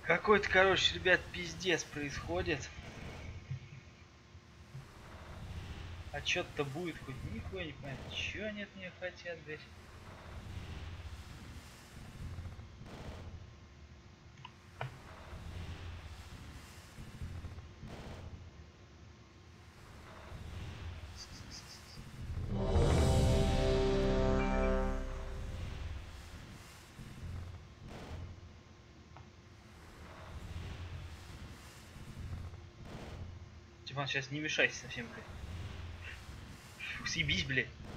Какой-то, короче, ребят, пиздец происходит. А чё-то будет хоть нихуя не понятно. Чё они от меня хотят, блядь? Степан, сейчас не мешайся совсем, блядь. Фу, съебись, блядь.